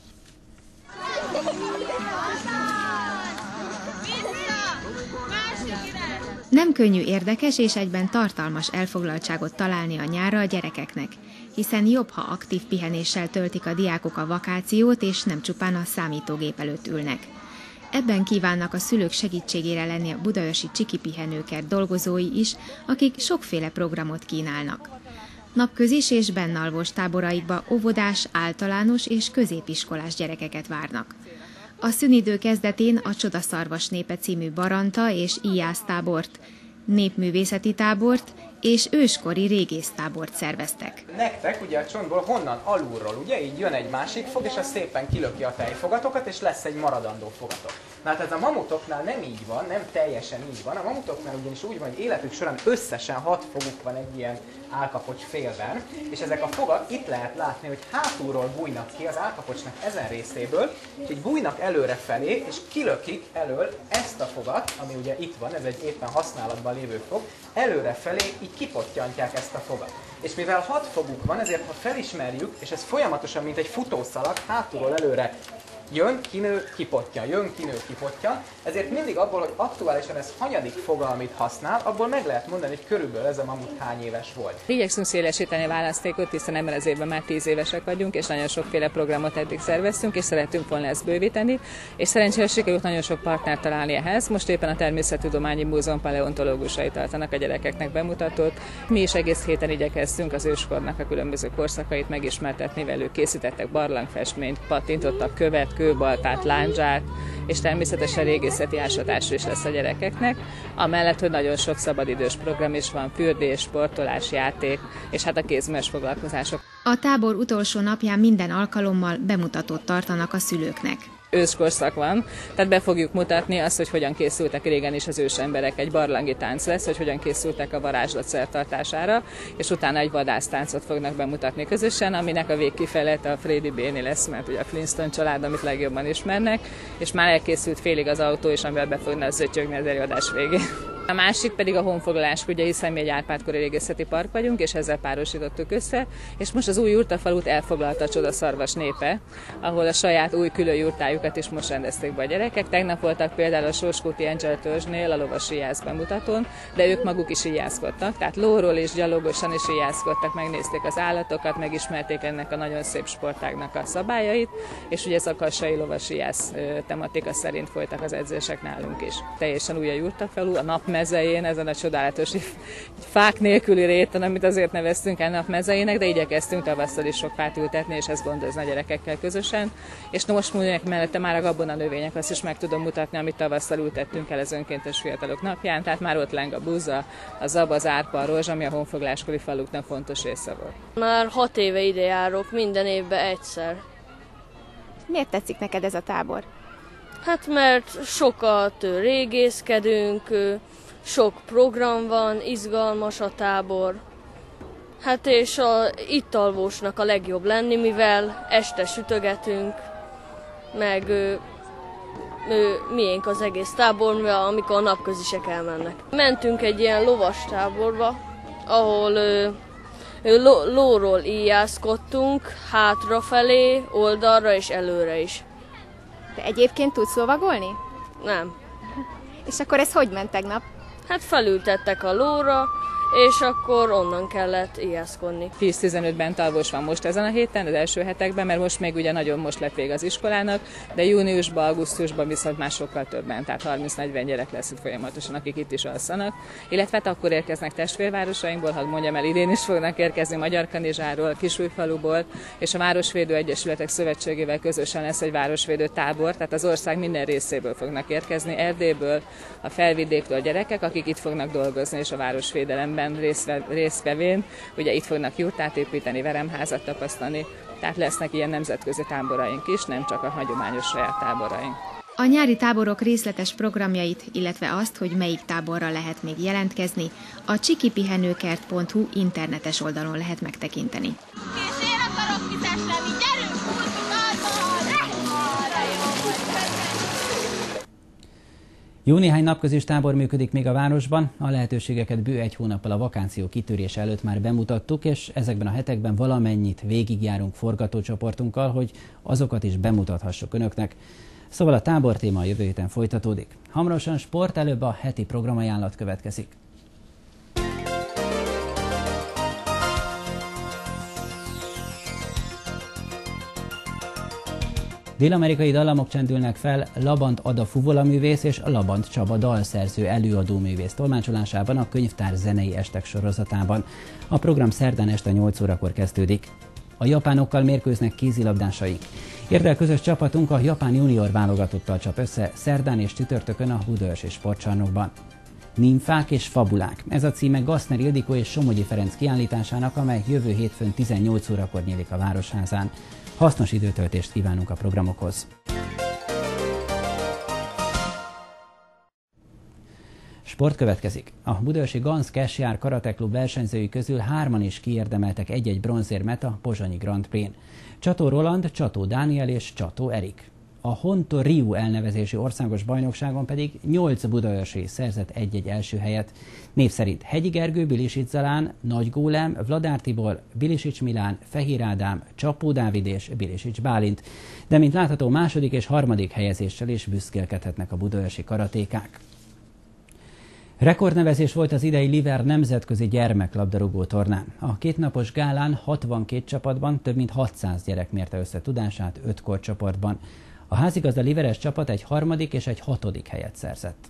Nem könnyű érdekes és egyben tartalmas elfoglaltságot találni a nyárra a gyerekeknek, hiszen jobb, ha aktív pihenéssel töltik a diákok a vakációt, és nem csupán a számítógép előtt ülnek. Ebben kívánnak a szülők segítségére lenni a budaörsi Csiki pihenőkert dolgozói is, akik sokféle programot kínálnak. Napközis és bennalvos táboraikba óvodás, általános és középiskolás gyerekeket várnak. A szünidő kezdetén a Csodaszarvas népe című baranta és íjásztábort, népművészeti tábort és őskori régésztábort szerveztek. Nektek ugye a csontból honnan? Alulról, ugye? Így jön egy másik fog, és az szépen kilöki a tejfogatokat, és lesz egy maradandó fogatok. Na hát ez a mamutoknál nem így van, nem teljesen így van. A mamutoknál ugyanis úgy van, hogy életük során összesen 6 foguk van egy ilyen állkapocs félben, és ezek a fogak itt lehet látni, hogy hátulról bújnak ki az állkapocsnak ezen részéből, és így bújnak előre felé, és kilökik elől ezt a fogat, ami ugye itt van, ez egy éppen használatban lévő fog, előre felé így kipottyantják ezt a fogat. És mivel 6 foguk van, ezért ha felismerjük, és ez folyamatosan, mint egy futószalag, hátulról előre jön, kinő, kipottyan, jön, kinő, kipottyan, ezért mindig abból, hogy aktuálisan ez hanyadik foga, amit használ, abból meg lehet mondani, hogy körülbelül ez a mamut hány éves volt. Igyekszünk szélesíteni a választékot, hiszen ebben az évben már 10 évesek vagyunk, és nagyon sokféle programot eddig szerveztünk, és szeretünk volna ezt bővíteni, és szerencsére sikerült nagyon sok partnert találni ehhez. Most éppen a Természettudományi Múzeum paleontológusai tartanak a gyerekeknek bemutatót. Mi is egész héten igyekeztünk az őskornak a különböző korszakait megismertetni velük, készítettek barlangfestményt, pattintottak követ, kőbaltát, lándzsát, és természetesen régészeti ásatás is lesz a gyerekeknek, amellett, hogy nagyon sok szabadidős program is van, fürdés, sportolás, játék, és hát a kézműves foglalkozások. A tábor utolsó napján minden alkalommal bemutatót tartanak a szülőknek. Őskorszak van, tehát be fogjuk mutatni azt, hogy hogyan készültek régen is az ősemberek. Egy barlangi tánc lesz, hogy hogyan készültek a varázslat szertartására, és utána egy vadásztáncot fognak bemutatni közösen, aminek a végkifejlete a Freddy Béni lesz, mert ugye a Flintstone család, amit legjobban ismernek, és már elkészült félig az autó is, amivel be fognak zötyögni az előadás végén. A másik pedig a honfoglalás, ugye, hiszen mi egy Árpád-kori régészeti park vagyunk, és ezzel párosítottuk össze, és most az új jurtafalut elfoglalta a csodaszarvas népe, ahol a saját új külön jurtájukat is most rendezték be a gyerekek. Tegnap voltak például a Sorskóti Angel törzsnél a lovasi íjász bemutatón, de ők maguk is íjászkodtak, tehát lóról és gyalogosan is íjászkodtak, megnézték az állatokat, megismerték ennek a nagyon szép sportágnak a szabályait, és ugye ez a kassai lovasi íjász tematika szerint folytak az edzések nálunk is. Teljesen új a jurtafalu, a napmezején, ezen a csodálatos fák nélküli réten, amit azért neveztünk el napmezejének, de igyekeztünk tavasszal is sok fát ültetni, és ezt gondozni a gyerekekkel közösen. És most mondjuk mellette már a gabona növények, azt is meg tudom mutatni, amit tavasszal ültettünk el az önkéntes fiatalok napján, tehát már ott leng a búza, a zab, az árpa, a rózsa, ami a honfoglaláskori faluknak fontos része volt. Már 6 éve ide járok, minden évben egyszer. Miért tetszik neked ez a tábor? Hát mert sokat régészkedünk, sok program van, izgalmas a tábor. Hát és itt alvósnak a legjobb lenni, mivel este sütögetünk, meg miénk az egész tábor, amikor a napközisek elmennek. Mentünk egy ilyen lovas táborba, ahol lóról íjászkodtunk, hátrafelé, oldalra és előre is. De egyébként tudsz lovagolni? Nem. És akkor ez hogy ment tegnap? Hát felültettek a lóra, és akkor onnan kellett íjászkodni. 10-15 alvós van most ezen a héten, az első hetekben, mert most még ugye nagyon most lett vége az iskolának, de júniusban, augusztusban viszont már sokkal többen, tehát 30-40 gyerek lesz itt folyamatosan, akik itt is alszanak. Illetve hát akkor érkeznek testvérvárosainkból, hadd mondjam el, idén is fognak érkezni Magyarkanizsáról, Kisújfaluból, és a Városvédő Egyesületek Szövetségével közösen lesz egy városvédő tábor, tehát az ország minden részéből fognak érkezni, Erdélyből, a Felvidéktől gyerekek, akik itt fognak dolgozni, és a városvédelemben résztvevén, ugye itt fognak jurtát építeni, veremházat tapasztalni, tehát lesznek ilyen nemzetközi táboraink is, nem csak a hagyományos saját táboraink. A nyári táborok részletes programjait, illetve azt, hogy melyik táborra lehet még jelentkezni, a csikipihenőkert.hu internetes oldalon lehet megtekinteni. És én akarok vizes lenni, gyerünk, Jó néhány napközis tábor működik még a városban, a lehetőségeket bő egy hónappal a vakáció kitörése előtt már bemutattuk, és ezekben a hetekben valamennyit végigjárunk forgatócsoportunkkal, hogy azokat is bemutathassuk önöknek. Szóval a tábor téma a jövő héten folytatódik. Hamarosan sport, előbb a heti programajánlat következik. Dél-amerikai dallamok csendülnek fel Labant Ada fuvolaművész és Labant Csaba dalszerző előadóművész tolmácsolásában a Könyvtár zenei estek sorozatában. A program szerdán este 8 órakor kezdődik. A japánokkal mérkőznek kézilabdásaink. Érdel közös csapatunk a japán junior válogatottal csap össze szerdán és csütörtökön a Budaörsi Sportcsarnokban. Nimfák és fabulák. Ez a címe Gassner Ildikó és Somogyi Ferenc kiállításának, amely jövő hétfőn 18 órakor nyílik a Városházán. Hasznos időtöltést kívánunk a programokhoz. Sport következik. A budaörsi Ganz Cash Karate Klub versenyzői közül 3-an is kiérdemeltek egy-egy bronzérmet a Pozsonyi Grand Prix-n. Csató Roland, Csató Dániel és Csató Erik. A Honto Ryu elnevezési országos bajnokságon pedig 8 budaörsi szerzett egy-egy első helyet. Név szerint Hegyi Gergő, Bilisics Zalán, Nagy Gólem, Vladár Tibor, Bilisics Milán, Fehér Ádám, Csapó Dávid és Bilisics Bálint. De mint látható, második és harmadik helyezéssel is büszkélkedhetnek a budaörsi karatékák. Rekordnevezés volt az idei Liver nemzetközi gyermeklabdarúgó tornán. A kétnapos gálán 62 csapatban több mint 600 gyerek mérte össze tudását 5 korcsoportban. A házigazda Liveres csapat egy harmadik és egy hatodik helyet szerzett.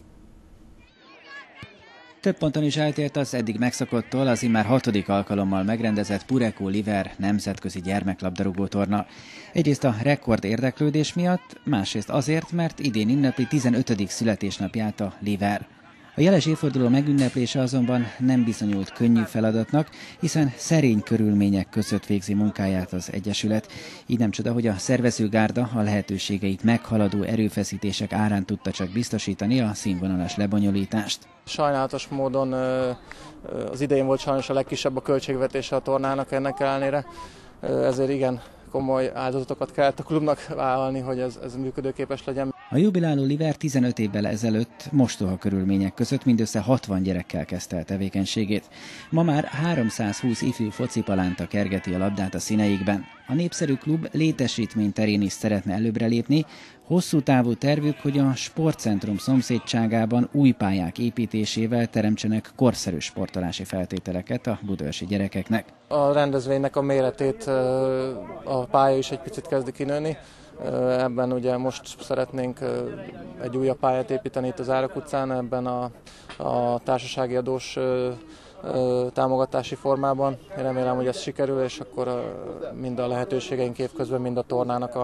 Több ponton is eltért az eddig megszokottól az immár 6. alkalommal megrendezett Pureco Liver nemzetközi gyermeklabdarúgó torna. Egyrészt a rekord érdeklődés miatt, másrészt azért, mert idén ünnepli 15. születésnapját a Liver. A jeles évforduló megünneplése azonban nem bizonyult könnyű feladatnak, hiszen szerény körülmények között végzi munkáját az Egyesület. Így nem csoda, hogy a szervezőgárda a lehetőségeit meghaladó erőfeszítések árán tudta csak biztosítani a színvonalas lebonyolítást. Sajnálatos módon az idején volt sajnos a legkisebb a költségvetése a tornának ennek ellenére, ezért igen komoly áldozatokat kellett a klubnak vállalni, hogy ez működőképes legyen. A jubiláló Liver 15 évvel ezelőtt mostoha körülmények között mindössze 60 gyerekkel kezdte el tevékenységét. Ma már 320 ifjú focipalánta kergeti a labdát a színeikben. A népszerű klub létesítmény terén is szeretne előbbre lépni. Hosszú távú tervük, hogy a sportcentrum szomszédságában új pályák építésével teremtsenek korszerű sportolási feltételeket a budaörsi gyerekeknek. A rendezvénynek a méretét a pálya is egy picit kezdi kinőni. Ebben ugye most szeretnénk egy újabb pályát építeni itt az Árok utcán, ebben a társasági adós támogatási formában. Én remélem, hogy ez sikerül, és akkor mind a lehetőségeink évközben, mind a tornának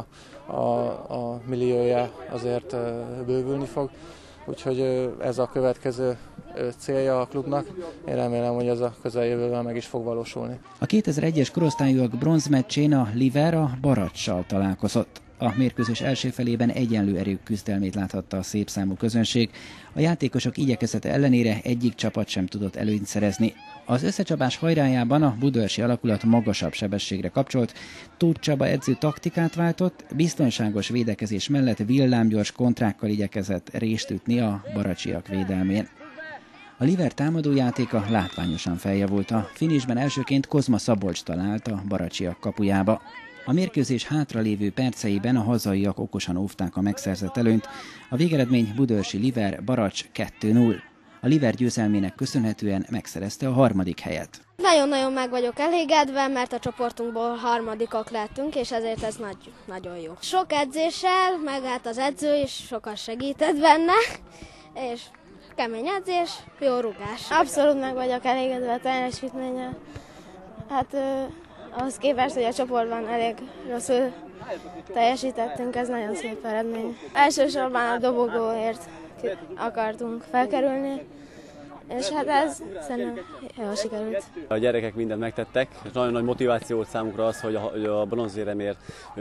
a milliója azért bővülni fog. Úgyhogy ez a következő célja a klubnak. Én remélem, hogy ez a közeljövőben meg is fog valósulni. A 2001-es korosztályúak bronzmeccsén a Liver a Baraccsal találkozott. A mérkőzés első felében egyenlő erők küzdelmét láthatta a szép számú közönség. A játékosok igyekezete ellenére egyik csapat sem tudott előnyt szerezni. Az összecsapás hajrájában a budaörsi alakulat magasabb sebességre kapcsolt, Tóth Csaba edző taktikát váltott, biztonságos védekezés mellett villámgyors kontrákkal igyekezett rést ütni a baracsiak védelmén. A Liver támadójátéka látványosan feljavult. A finisben elsőként Kozma Szabolcs talált a baracsiak kapujába. A mérkőzés hátralévő perceiben a hazaiak okosan óvták a megszerzett előnyt. A végeredmény budaörsi Liver Baracs 2-0. A Liver győzelmének köszönhetően megszerezte a 3. helyet. Nagyon-nagyon meg vagyok elégedve, mert a csoportunkból 3. lettünk, és ezért ez nagyon jó. Sok edzéssel, meg hát az edző is sokat segített benne, és kemény edzés, jó rugás. Abszolút meg vagyok elégedve a teljesítménnyel. Hát ahhoz képest, hogy a csoportban elég rosszul teljesítettünk, ez nagyon szép eredmény. Elsősorban a dobogóért akartunk felkerülni, és hát ez szerintem jól sikerült. A gyerekek mindent megtettek, és nagyon nagy motiváció volt számukra az, hogy a bronzéremért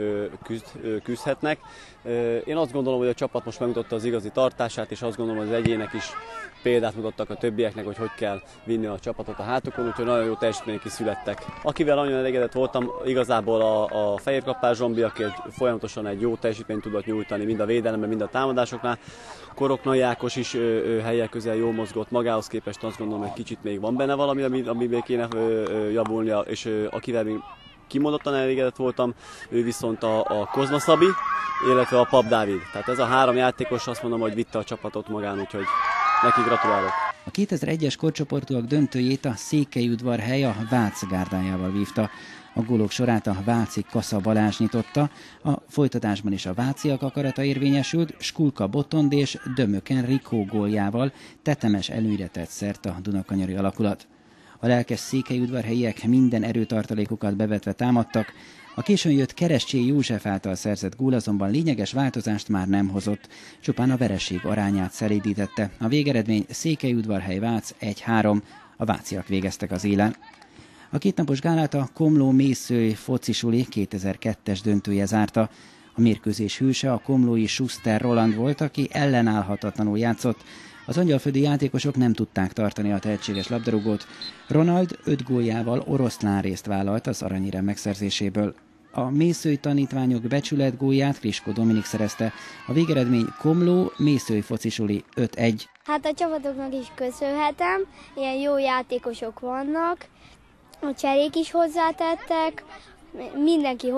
küzdhetnek. Én azt gondolom, hogy a csapat most megmutatta az igazi tartását, és azt gondolom, hogy az egyének is példát mutattak a többieknek, hogy hogy kell vinni a csapatot a hátukon, úgyhogy nagyon jó teljesítmények is születtek. Akivel nagyon elégedett voltam, igazából a Fehérkappár Zsombi, aki folyamatosan egy jó teljesítményt tudott nyújtani, mind a védelemben, mind a támadásoknál. Koroknai Ákos is helyek közel jól mozgott, magához képest azt gondolom, hogy kicsit még van benne valami, ami még kéne javulnia, és akivel még kimondottan elégedett voltam, ő viszont a Kozma Szabi, illetve a Pap Dávid. Tehát ez a 3 játékos, azt mondom, hogy vitte a csapatot magán, úgyhogy neki gratulálok. A 2001-es korcsoportúak döntőjét a Székelyudvarhely a Vác gárdájával vívta. A gólok sorát a váci Kassa Balázs nyitotta, a folytatásban is a váciak akarata érvényesült, Skulka Botond és Dömöken Rikó góljával tetemes előnyre tett szert a dunakanyari alakulat. A lelkes székelyudvarhelyiek minden erőtartalékokat bevetve támadtak, a későn jött Kereszcsé József által szerzett gól azonban lényeges változást már nem hozott, csupán a vereség arányát szelídítette. A végeredmény Székelyudvarhely-Vác 1-3, a váciak végeztek az élen. A kétnapos gálát a Komló-Mészői focisuli 2002-es döntője zárta. A mérkőzés hőse a komlói Schuster Roland volt, aki ellenállhatatlanul játszott. Az angyalföldi játékosok nem tudták tartani a tehetséges labdarúgót. Ronald 5 góljával oroszlán részt vállalt az aranyérem megszerzéséből. A mészői tanítványok becsületgólját Kriskó Dominik szerezte. A végeredmény Komló-Mészői focisuli 5-1. Hát a csapatoknak is köszönhetem, ilyen jó játékosok vannak, a cserék is hozzátettek, mindenki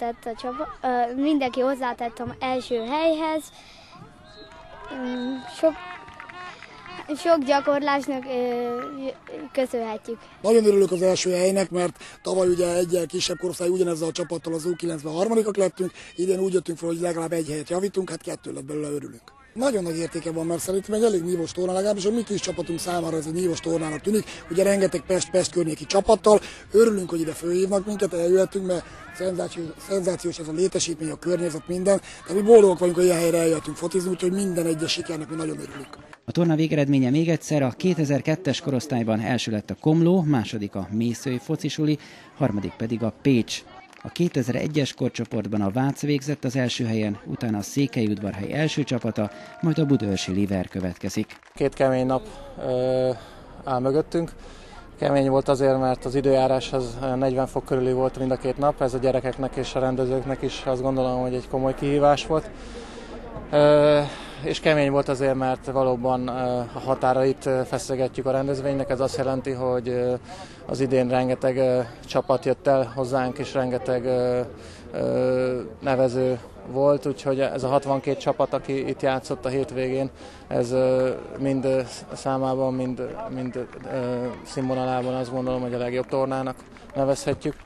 hozzátett az első helyhez. Sok gyakorlásnak köszönhetjük. Nagyon örülök az első helynek, mert tavaly ugye egy kisebb korosztály ugyanezzel a csapattal az U93-ak lettünk, idén úgy jöttünk fel, hogy legalább egy helyet javítunk, hát 2 lett belőle, örülünk. Nagyon nagy értéke van, mert szerintem egy elég nívós torna, legalábbis a mi kis csapatunk számára ez egy nívós tornának tűnik. Ugye rengeteg Pest környéki csapattal, örülünk, hogy ide fölhívnak minket, eljöhetünk, mert szenzációs ez a létesítmény, a környezet, minden. Tehát mi boldogok vagyunk, hogy ilyen helyre eljöttünk focizni, úgyhogy minden egyes sikernek mi nagyon örülünk. A torna végeredménye még egyszer, a 2002-es korosztályban első lett a Komló, második a Mészői focisuli, harmadik pedig a Pécs. A 2001-es korcsoportban a Vác végzett az első helyen, utána a Székelyudvarhely első csapata, majd a budaörsi Liver következik. 2 kemény nap áll mögöttünk. Kemény volt azért, mert az időjárás az 40 fok körüli volt mind a 2 nap. Ez a gyerekeknek és a rendezőknek is azt gondolom, hogy egy komoly kihívás volt. És kemény volt azért, mert valóban a határait feszegetjük a rendezvénynek. Ez azt jelenti, hogy az idén rengeteg csapat jött el hozzánk, és rengeteg nevező volt, úgyhogy ez a 62 csapat, aki itt játszott a hétvégén, ez mind számában, mind színvonalában azt gondolom, hogy a legjobb tornának nevezhetjük.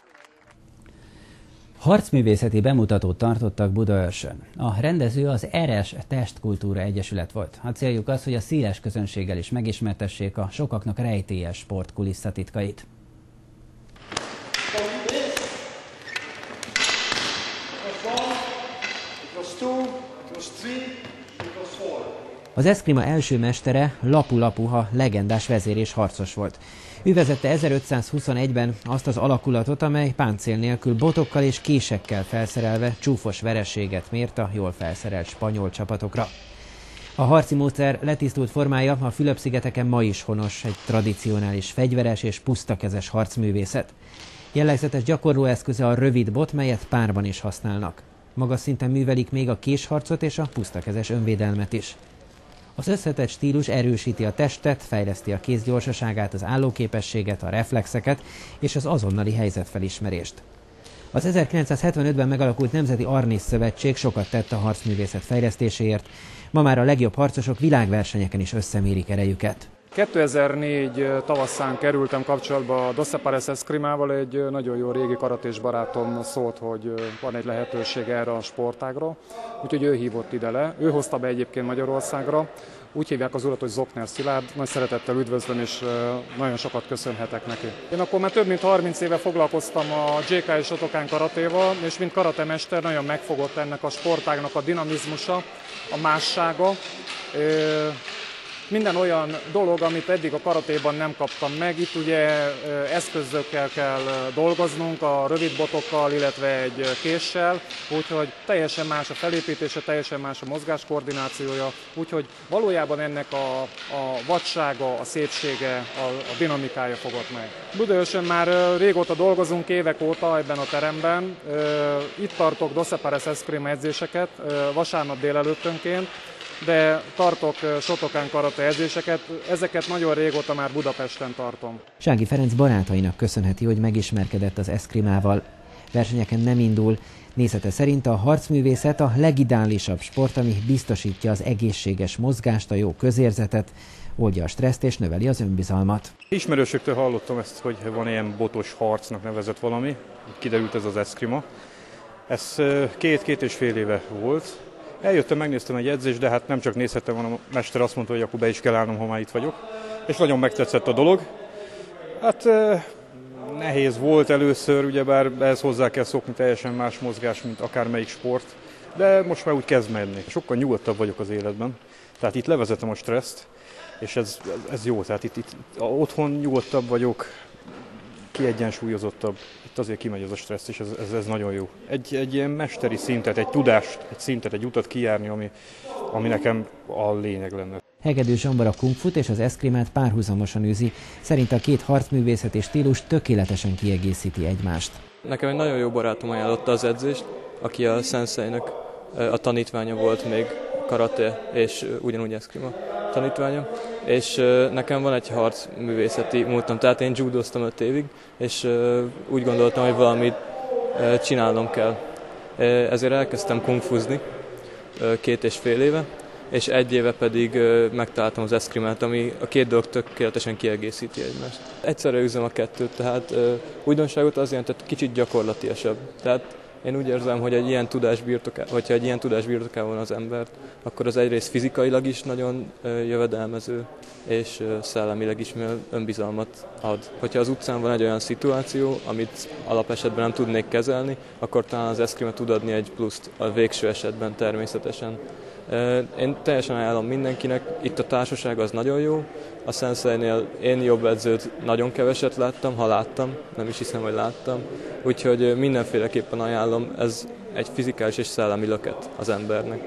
Harcművészeti bemutatót tartottak Budaörsön. A rendező az Eres Testkultúra Egyesület volt. A céljuk az, hogy a széles közönséggel is megismertessék a sokaknak rejtélyes sport kulisszatitkait. Az eszkrima első mestere Lapu Lapuha legendás vezér és harcos volt. Ő vezette 1521-ben azt az alakulatot, amely páncél nélkül botokkal és késekkel felszerelve csúfos vereséget mért a jól felszerelt spanyol csapatokra. A harci módszer letisztult formája a Fülöp-szigeteken ma is honos, egy tradicionális fegyveres és pusztakezes harcművészet. Jellegzetes gyakorlóeszköze a rövid bot, melyet párban is használnak. Magas szinten művelik még a késharcot és a pusztakezes önvédelmet is. Az összetett stílus erősíti a testet, fejleszti a kéz gyorsaságát, az állóképességet, a reflexeket és az azonnali helyzetfelismerést. Az 1975-ben megalakult Nemzeti Arnis Szövetség sokat tett a harcművészet fejlesztéséért, ma már a legjobb harcosok világversenyeken is összemérik erejüket. 2004 tavasszán kerültem kapcsolatba a Dos Epares Escrimával, egy nagyon jó régi karatés barátom szólt, hogy van egy lehetőség erre a sportágra, úgyhogy ő hívott ide le. Ő hozta be egyébként Magyarországra, úgy hívják az urat, hogy Zokner Szilárd, nagy szeretettel üdvözlöm, és nagyon sokat köszönhetek neki. Én akkor már több mint 30 éve foglalkoztam a JK és Shotokan karatéval, és mint karatemester nagyon megfogott ennek a sportágnak a dinamizmusa, a mássága. Minden olyan dolog, amit eddig a karatéban nem kaptam meg. Itt ugye eszközökkel kell dolgoznunk, a rövid botokkal, illetve egy késsel, úgyhogy teljesen más a felépítése, teljesen más a mozgáskoordinációja, úgyhogy valójában ennek a vadsága, a szépsége, a dinamikája fogott meg. Budaörsön már régóta dolgozunk, évek óta ebben a teremben. Itt tartok Dos Epares Eskrima edzéseket vasárnap délelőttönként, de tartok Shotokan karate edzéseket, ezeket nagyon régóta már Budapesten tartom. Sági Ferenc barátainak köszönheti, hogy megismerkedett az eszkrimával. Versenyeken nem indul, nézete szerint a harcművészet a legideálisabb sport, ami biztosítja az egészséges mozgást, a jó közérzetet, oldja a stresszt és növeli az önbizalmat. Ismerősöktől hallottam ezt, hogy van ilyen botos harcnak nevezett valami, kiderült ez az eszkrima. Ez 2-2,5 éve volt. Eljöttem, megnéztem egy edzést, de hát nem csak nézhettem, hanem a mester azt mondta, hogy akkor be is kell állnom, ha már itt vagyok. És nagyon megtetszett a dolog. Hát nehéz volt először, ugyebár ehhez hozzá kell szokni, teljesen más mozgás, mint akármelyik sport. De most már úgy kezd menni. Sokkal nyugodtabb vagyok az életben. Tehát itt levezetem a stresszt, és ez jó. Tehát itt otthon nyugodtabb vagyok, kiegyensúlyozottabb. Itt azért kimegy ez a stressz, és ez nagyon jó. Egy ilyen mesteri szintet, egy tudást, egy szintet, egy utat kijárni, ami nekem a lényeg lenne. Hegedű Zsombar a kungfut és az eszkrimát párhuzamosan űzi. Szerint a két harcművészeti stílus tökéletesen kiegészíti egymást. Nekem egy nagyon jó barátom ajánlotta az edzést, aki a senseinek a tanítványa volt még karate és ugyanúgy eszkrima tanítványa, és nekem van egy harcművészeti múltam, tehát én judoztam 5 évig, és úgy gondoltam, hogy valamit csinálnom kell. Ezért elkezdtem kungfuzni 2,5 éve, és 1 éve pedig megtaláltam az eszkrimát, ami a két dolog tökéletesen kiegészíti egymást. Egyszerre üzem a kettőt, tehát újdonságot az jelent, hogy kicsit gyakorlatiasabb. Tehát én úgy érzem, hogy hogyha egy ilyen tudás birtokában van az embert, akkor az egyrészt fizikailag is nagyon jövedelmező, és szellemileg is önbizalmat ad. Hogyha az utcán van egy olyan szituáció, amit alapesetben nem tudnék kezelni, akkor talán az eszkrima tud adni egy pluszt a végső esetben természetesen. Én teljesen ajánlom mindenkinek, itt a társaság az nagyon jó, a Senseinél én jobb edzőt nagyon keveset láttam, ha láttam, nem is hiszem, hogy láttam, úgyhogy mindenféleképpen ajánlom, ez egy fizikális és szellemi löket az embernek.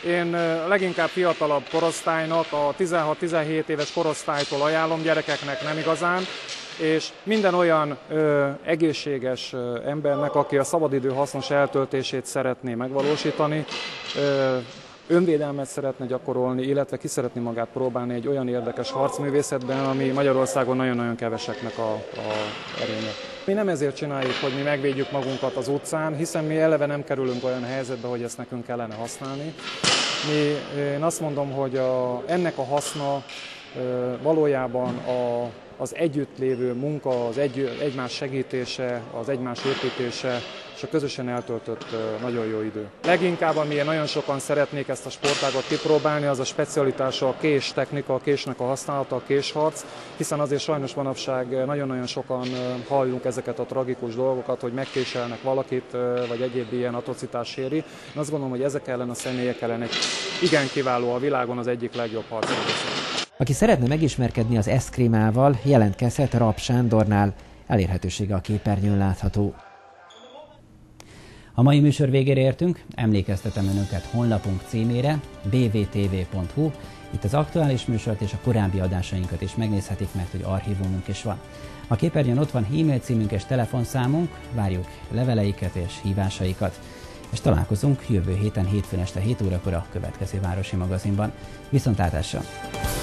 Én leginkább fiatalabb korosztálynak, a 16-17 éves korosztálytól ajánlom, gyerekeknek nem igazán, és minden olyan egészséges embernek, aki a szabadidő hasznos eltöltését szeretné megvalósítani, önvédelmet szeretne gyakorolni, illetve ki szeretné magát próbálni egy olyan érdekes harcművészetben, ami Magyarországon nagyon-nagyon keveseknek a erénye. Mi nem ezért csináljuk, hogy mi megvédjük magunkat az utcán, hiszen mi eleve nem kerülünk olyan helyzetbe, hogy ezt nekünk kellene használni. Én azt mondom, hogy ennek a haszna valójában az együttlévő munka, az egymás segítése, az egymás építése és a közösen eltöltött nagyon jó idő. Leginkább, amilyen nagyon sokan szeretnék ezt a sportágat kipróbálni, az a specialitása, a kés technika, a késnek a használata, a késharc, hiszen azért sajnos manapság nagyon-nagyon sokan halljuk ezeket a tragikus dolgokat, hogy megkéselnek valakit, vagy egyéb ilyen atrocitás éri. Én azt gondolom, hogy ezek ellen a személyek ellen egy igen kiváló, a világon az egyik legjobb harcművészet. Aki szeretne megismerkedni az eszkrímával, jelentkezhet Rapp Sándornál, elérhetősége a képernyőn látható. A mai műsor végére értünk, emlékeztetem Önöket honlapunk címére, bvtv.hu. Itt az aktuális műsort és a korábbi adásainkat is megnézhetik, mert hogy archívumunk is van. A képernyőn ott van e-mail címünk és telefonszámunk, várjuk leveleiket és hívásaikat. És találkozunk jövő héten hétfőn este 7 órakor a következő Városi Magazinban. Viszontlátásra!